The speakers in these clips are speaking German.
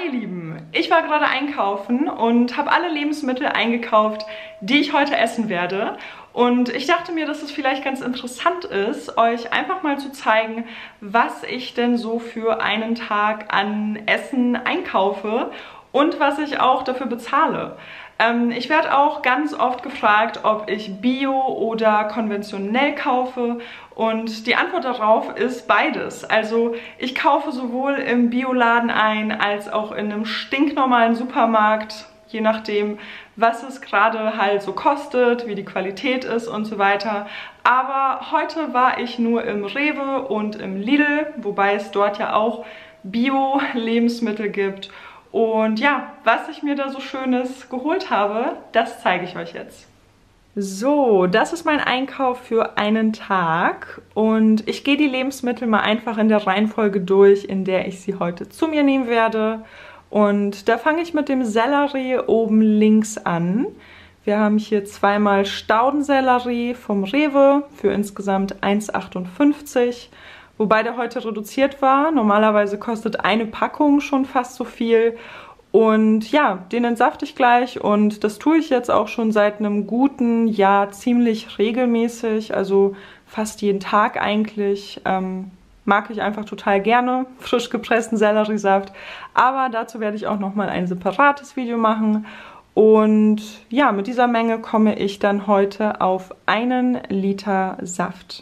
Hi ihr Lieben, ich war gerade einkaufen und habe alle Lebensmittel eingekauft, die ich heute essen werde. Und ich dachte mir, dass es vielleicht ganz interessant ist, euch einfach mal zu zeigen, was ich denn so für einen Tag an Essen einkaufe und was ich auch dafür bezahle. Ich werde auch ganz oft gefragt, ob ich Bio oder konventionell kaufe, und die Antwort darauf ist beides. Also ich kaufe sowohl im Bioladen ein, als auch in einem stinknormalen Supermarkt, je nachdem, was es gerade halt so kostet, wie die Qualität ist und so weiter. Aber heute war ich nur im Rewe und im Lidl, wobei es dort ja auch Bio-Lebensmittel gibt. Und ja, was ich mir da so Schönes geholt habe, das zeige ich euch jetzt. So, das ist mein Einkauf für einen Tag und ich gehe die Lebensmittel mal einfach in der Reihenfolge durch, in der ich sie heute zu mir nehmen werde. Und da fange ich mit dem Sellerie oben links an. Wir haben hier zweimal Staudensellerie vom Rewe für insgesamt 1,58 €. Wobei der heute reduziert war. Normalerweise kostet eine Packung schon fast so viel. Und ja, den entsafte ich gleich und das tue ich jetzt auch schon seit einem guten Jahr ziemlich regelmäßig. Also fast jeden Tag eigentlich. Mag ich einfach total gerne, frisch gepressten Selleriesaft. Aber dazu werde ich auch nochmal ein separates Video machen. Und ja, mit dieser Menge komme ich dann heute auf 1 Liter Saft.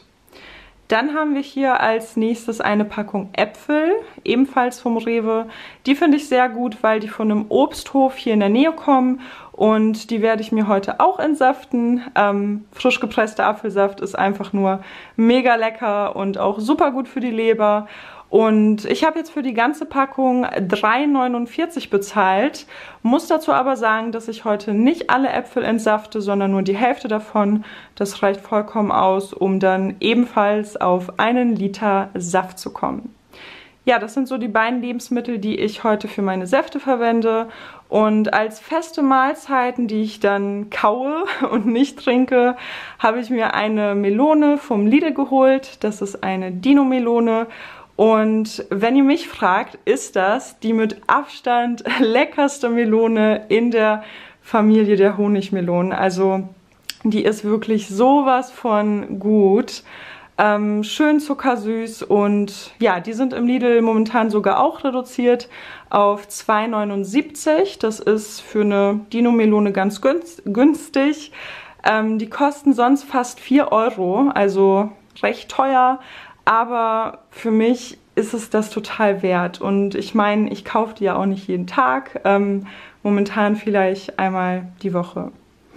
Dann haben wir hier als nächstes eine Packung Äpfel, ebenfalls vom Rewe. Die finde ich sehr gut, weil die von einem Obsthof hier in der Nähe kommen und die werde ich mir heute auch entsaften. Frisch gepresster Apfelsaft ist einfach nur mega lecker und auch super gut für die Leber. Und ich habe jetzt für die ganze Packung 3,49 € bezahlt. Muss dazu aber sagen, dass ich heute nicht alle Äpfel entsafte, sondern nur die Hälfte davon. Das reicht vollkommen aus, um dann ebenfalls auf 1 Liter Saft zu kommen. Ja, das sind so die beiden Lebensmittel, die ich heute für meine Säfte verwende. Und als feste Mahlzeiten, die ich dann kaue und nicht trinke, habe ich mir eine Melone vom Lidl geholt. Das ist eine Dino-Melone. Und wenn ihr mich fragt, ist das die mit Abstand leckerste Melone in der Familie der Honigmelonen. Also die ist wirklich sowas von gut. Schön zuckersüß und ja, die sind im Lidl momentan sogar auch reduziert auf 2,79 €. Das ist für eine Dino-Melone ganz günstig. Die kosten sonst fast 4 €, also recht teuer. Aber für mich ist es das total wert. Und ich meine, ich kaufe die ja auch nicht jeden Tag. Momentan vielleicht einmal die Woche.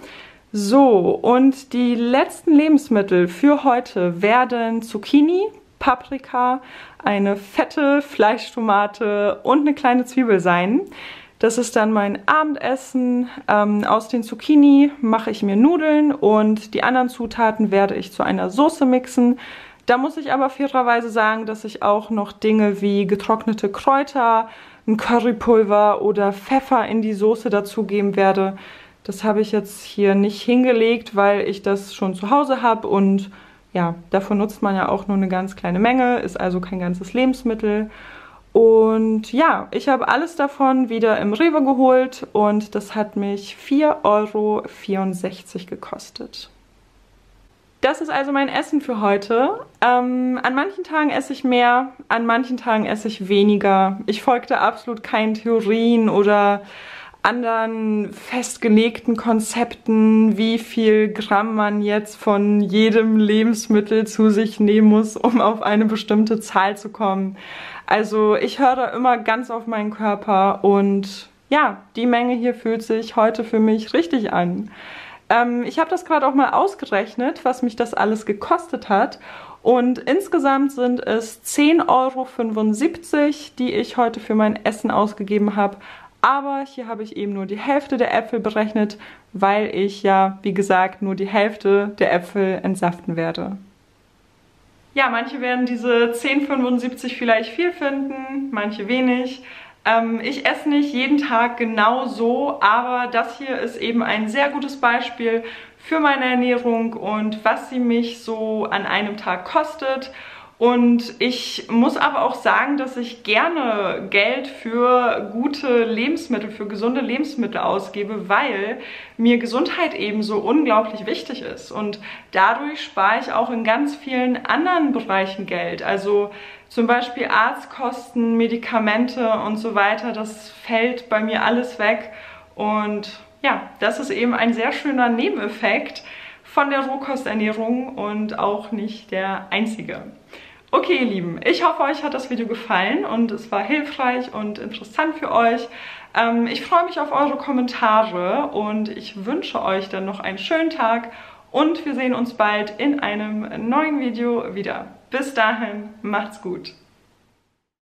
So, und die letzten Lebensmittel für heute werden Zucchini, Paprika, eine fette Fleischtomate und eine kleine Zwiebel sein. Das ist dann mein Abendessen. Aus den Zucchini mache ich mir Nudeln und die anderen Zutaten werde ich zu einer Soße mixen. Da muss ich aber fairerweise sagen, dass ich auch noch Dinge wie getrocknete Kräuter, ein Currypulver oder Pfeffer in die Soße dazugeben werde. Das habe ich jetzt hier nicht hingelegt, weil ich das schon zu Hause habe und ja, davon nutzt man ja auch nur eine ganz kleine Menge, ist also kein ganzes Lebensmittel. Und ja, ich habe alles davon wieder im Rewe geholt und das hat mich 4,64 € gekostet. Das ist also mein Essen für heute. An manchen Tagen esse ich mehr, an manchen Tagen esse ich weniger. Ich folgte absolut keinen Theorien oder anderen festgelegten Konzepten, wie viel Gramm man jetzt von jedem Lebensmittel zu sich nehmen muss, um auf eine bestimmte Zahl zu kommen. Also ich höre da immer ganz auf meinen Körper und ja, die Menge hier fühlt sich heute für mich richtig an. Ich habe das gerade auch mal ausgerechnet, was mich das alles gekostet hat. Und insgesamt sind es 10,75 €, die ich heute für mein Essen ausgegeben habe. Aber hier habe ich eben nur die Hälfte der Äpfel berechnet, weil ich ja, wie gesagt, nur die Hälfte der Äpfel entsaften werde. Ja, manche werden diese 10,75 € vielleicht viel finden, manche wenig. Ich esse nicht jeden Tag genau so, aber das hier ist eben ein sehr gutes Beispiel für meine Ernährung und was sie mich so an einem Tag kostet. Und ich muss aber auch sagen, dass ich gerne Geld für gute Lebensmittel, für gesunde Lebensmittel ausgebe, weil mir Gesundheit eben so unglaublich wichtig ist. Und dadurch spare ich auch in ganz vielen anderen Bereichen Geld. Also zum Beispiel Arztkosten, Medikamente und so weiter, das fällt bei mir alles weg. Und ja, das ist eben ein sehr schöner Nebeneffekt von der Rohkosternährung und auch nicht der einzige. Okay, ihr Lieben, ich hoffe, euch hat das Video gefallen und es war hilfreich und interessant für euch. Ich freue mich auf eure Kommentare und ich wünsche euch dann noch einen schönen Tag und wir sehen uns bald in einem neuen Video wieder. Bis dahin, macht's gut!